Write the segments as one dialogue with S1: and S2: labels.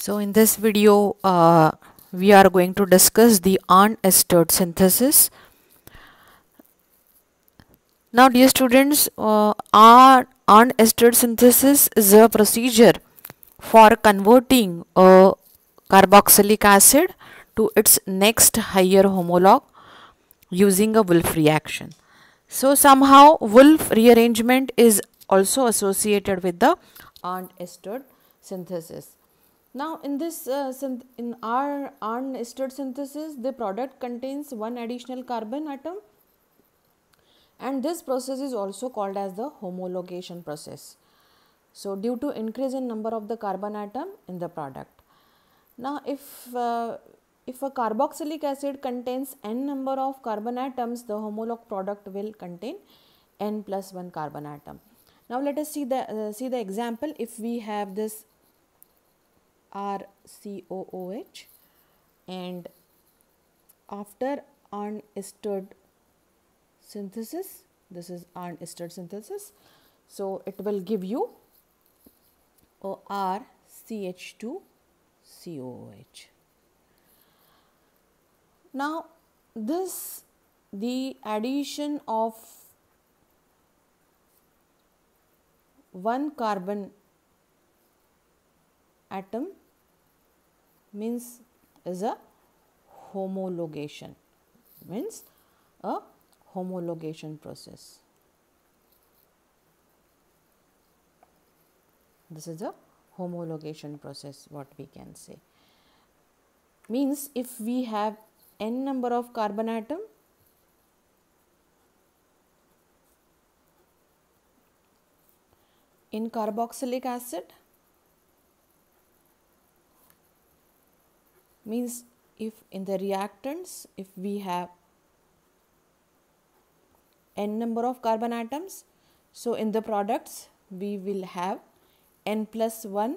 S1: So in this video, we are going to discuss the unestered synthesis. Now, dear students, our unestered synthesis is a procedure for converting a carboxylic acid to its next higher homologue using a Wolff reaction. So somehow Wolff rearrangement is also associated with the unestered synthesis. Now in this in our unestered synthesis, the product contains one additional carbon atom, and this process is also called as the homologation process. So due to increase in number of the carbon atom in the product. Now if a carboxylic acid contains n number of carbon atoms, the homologue product will contain n plus 1 carbon atom. Now let us see the example. If we have this RCOOH, and after unestered synthesis, this is unestered synthesis, so it will give you RCH2COOH. Now the addition of one carbon atom means is a homologation, means a homologation process. This is a homologation process, what we can say. Means if we have n number of carbon atom, in carboxylic acid, means if in the reactants, if we have n number of carbon atoms, so in the products we will have n plus 1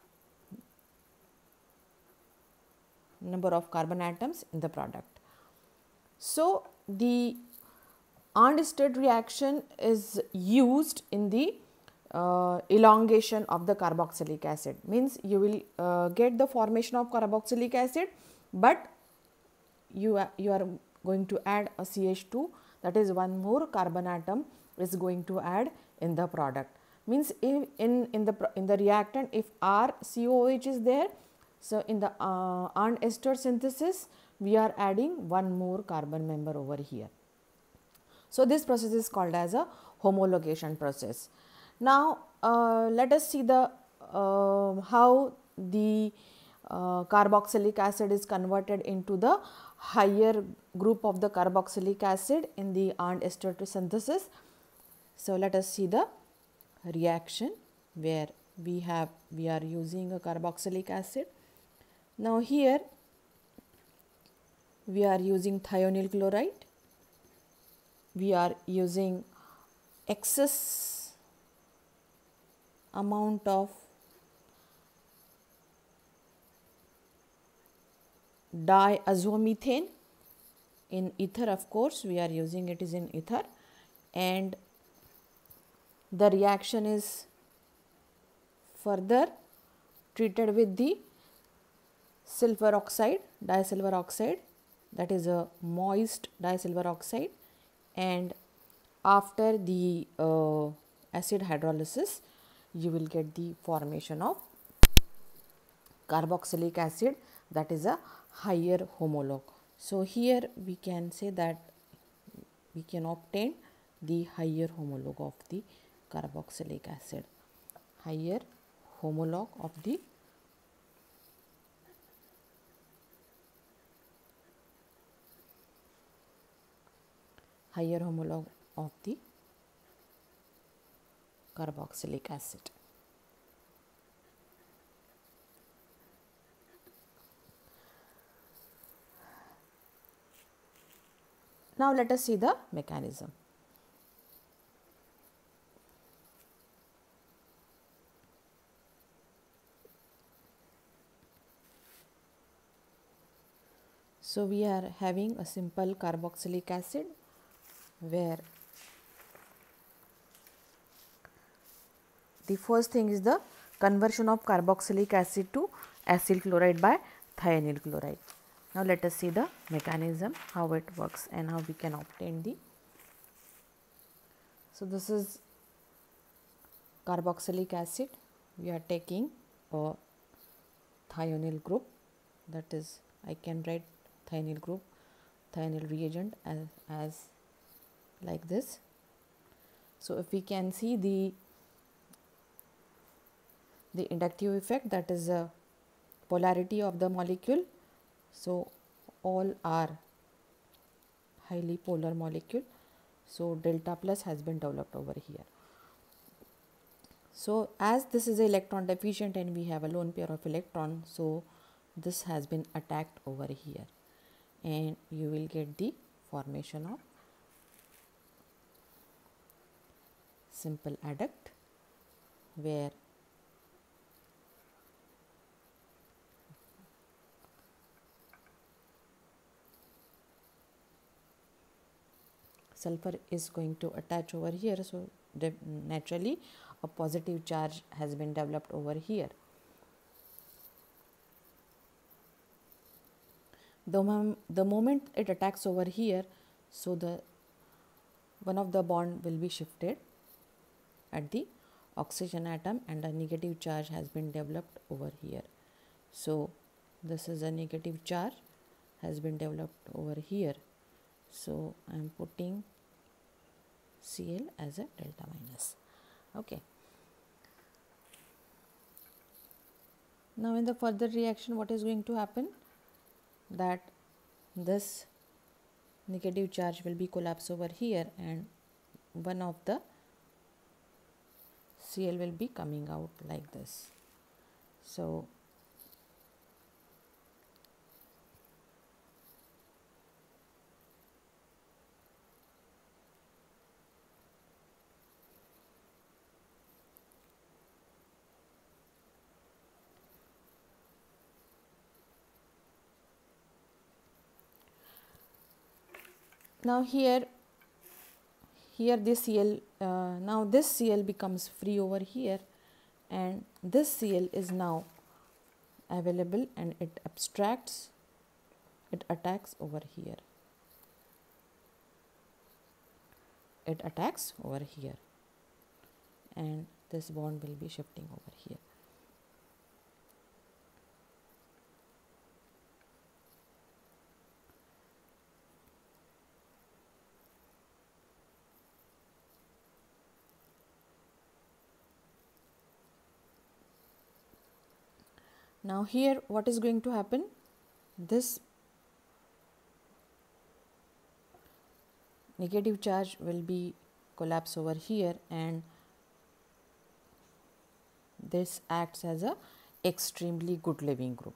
S1: number of carbon atoms in the product. So the unestered reaction is used in the elongation of the carboxylic acid, means you will get the formation of carboxylic acid, but you are going to add a CH2, that is one more carbon atom is going to add in the product. Means in the reactant, if RCOH is there, so in the unestered synthesis we are adding one more carbon member over here. So this process is called as a homologation process. Now let us see the how the carboxylic acid is converted into the higher group of the carboxylic acid in the unestered synthesis. So let us see the reaction where we are using a carboxylic acid. Now here we are using thionyl chloride, we are using excess amount of diazomethane in ether, of course we are using it is in ether, and the reaction is further treated with the silver oxide, disilver oxide, that is a moist disilver oxide, and after the acid hydrolysis you will get the formation of carboxylic acid, that is a higher homologue. So here we can say that we can obtain the higher homologue of the carboxylic acid, higher homologue of the carboxylic acid. Now let us see the mechanism. So we are having a simple carboxylic acid where the first thing is the conversion of carboxylic acid to acyl chloride by thionyl chloride. Now let us see the mechanism, how it works and how we can obtain the. So this is carboxylic acid. We are taking a thionyl group, that is, I can write thionyl group, thionyl reagent as like this. So if we can see the inductive effect, that is a polarity of the molecule. So all are highly polar molecule. So delta plus has been developed over here. So as this is electron deficient and we have a lone pair of electron, so this has been attacked over here and you will get the formation of simple adduct, where sulfur is going to attach over here. So naturally a positive charge has been developed over here. The moment it attacks over here, so the one of the bond will be shifted at the oxygen atom and a negative charge has been developed over here. So this is a negative charge has been developed over here. So I am putting Cl as a delta minus. Okay. Now in the further reaction, what is going to happen? That this negative charge will be collapsed over here and one of the Cl will be coming out like this. So now here this Cl, now this Cl becomes free over here and this Cl is now available and it abstracts, it attacks over here. It attacks over here and this bond will be shifting over here. Now here what is going to happen? This negative charge will be collapsed over here and this acts as a extremely good leaving group.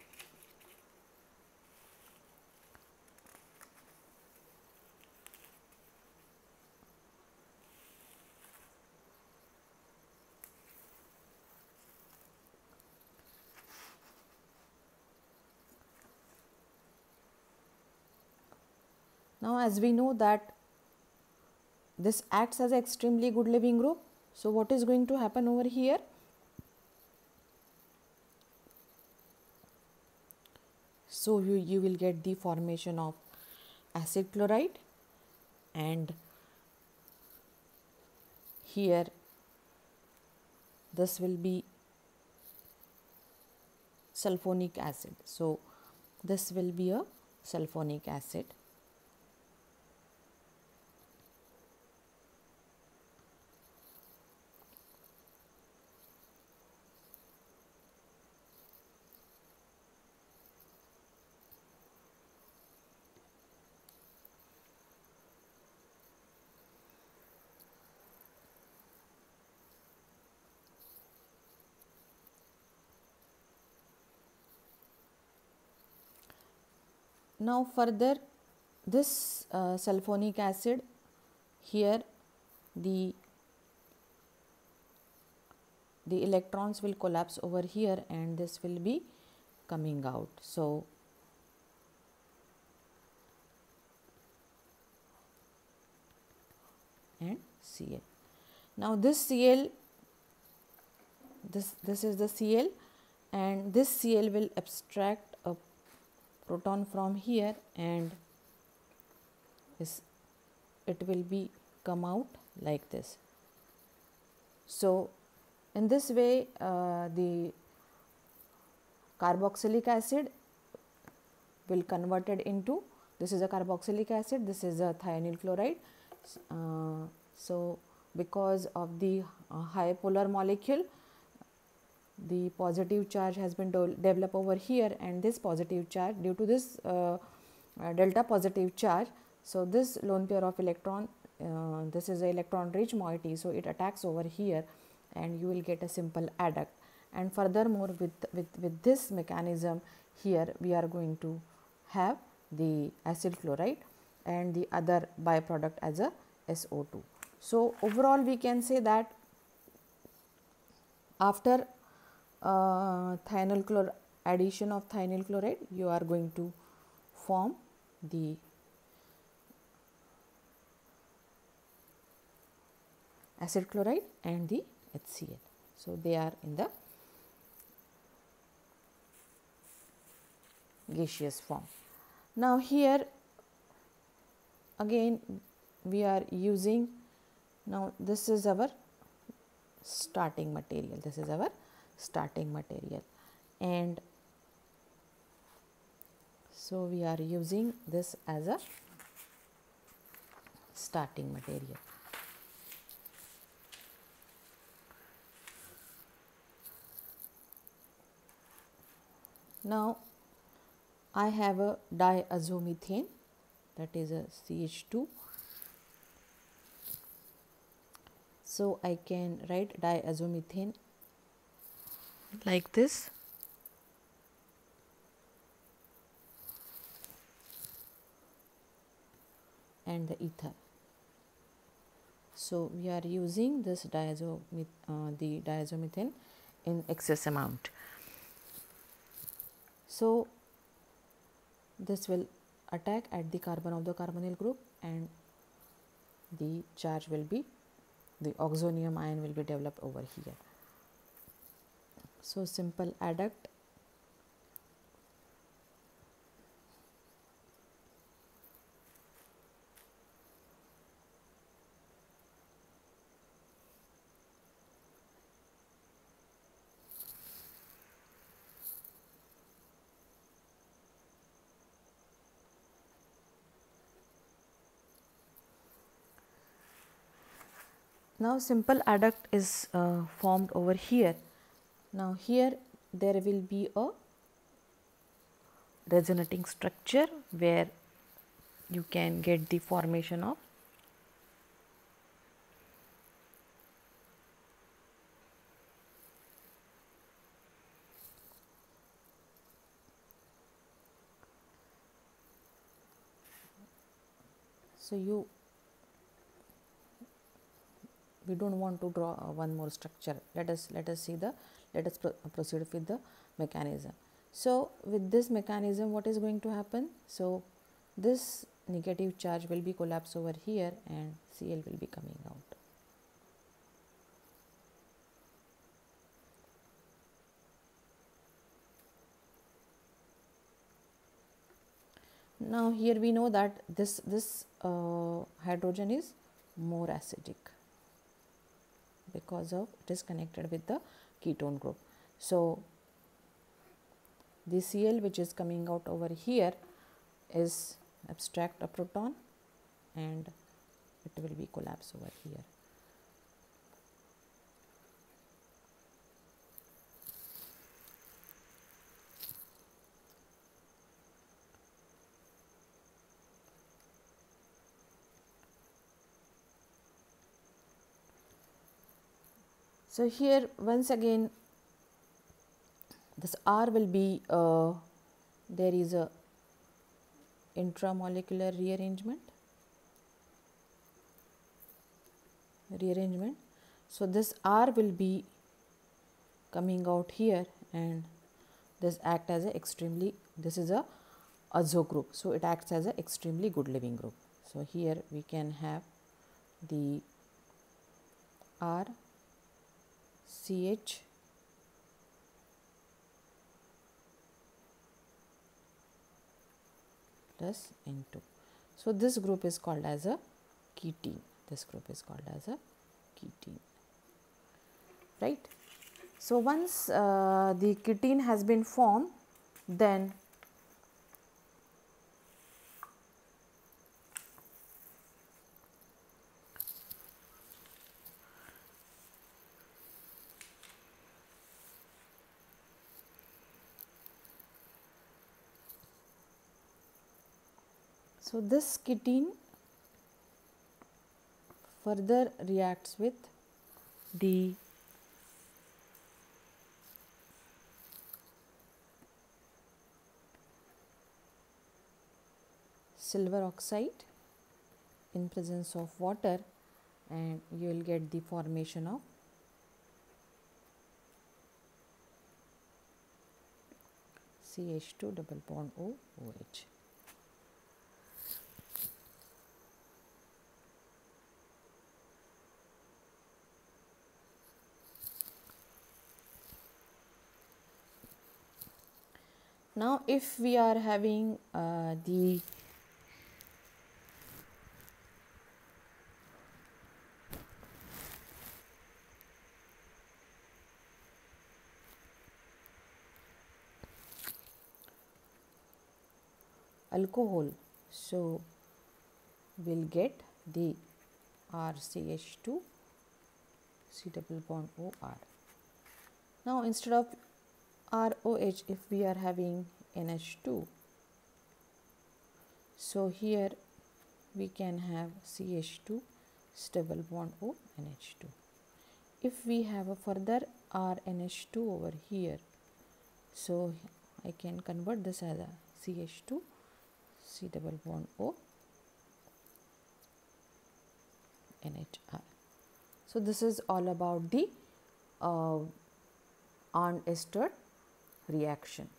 S1: Now as we know that this acts as an extremely good leaving group, so what is going to happen over here? So you will get the formation of acid chloride and here this will be sulfonic acid. So this will be a sulfonic acid. Now further this sulfonic acid, here the electrons will collapse over here and this will be coming out. So and Cl. Now this Cl, this is the Cl and this Cl will abstract a proton from here, and it will be come out like this. So in this way the carboxylic acid will converted into, this is a carboxylic acid, this is a thionyl chloride. So because of the high polar molecule, the positive charge has been developed over here, and this positive charge, due to this delta positive charge, so this lone pair of electron, this is an electron rich moiety, so it attacks over here and you will get a simple adduct. And furthermore, with this mechanism here, we are going to have the acyl chloride and the other byproduct as a SO2. So overall we can say that after addition of thionyl chloride, you are going to form the acid chloride and the HCl. So they are in the gaseous form. Now here again we are using, now this is our starting material, this is our starting material, and so we are using this as a starting material. Now I have a diazomethane, that is a CH2. So I can write diazomethane like this. And the ether. So we are using this the diazomethane in excess amount. So this will attack at the carbon of the carbonyl group, and the charge will be, the oxonium ion will be developed over here. So simple adduct. Now simple adduct is formed over here. Now here there will be a resonating structure where you can get the formation of we don't want to draw one more structure. Let us proceed with the mechanism. So with this mechanism, what is going to happen? So this negative charge will be collapsed over here and Cl will be coming out. Now here we know that this hydrogen is more acidic because of it is connected with the ketone group. So the Cl which is coming out over here is abstract a proton and it will be collapsed over here. So here once again this R will be there is a intramolecular rearrangement. So this R will be coming out here and this act as a this is a azo group, so it acts as a extremely good living group. So here we can have the R CH plus N2. So this group is called as a ketene. This group is called as a ketene, right? So once the ketene has been formed, then this ketene further reacts with the silver oxide in presence of water, and you will get the formation of CH2 double bond O OH. Now if we are having the alcohol, so we'll get the RCH2 C double bond OR. Now instead of ROH, if we are having NH2, so here we can have CH2 double bond O NH2. If we have a further RNH2 over here, so I can convert this as a CH2 C double bond O NHR. So this is all about the Arndt-Esther reaction.